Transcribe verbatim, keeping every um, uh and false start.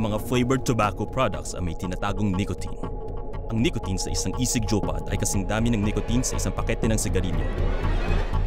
ang mga flavored tobacco products ay may tinatagong nicotine. Ang nicotine sa isang E-Cig jopa ay kasing dami ng nicotine sa isang pakete ng sigarilyo.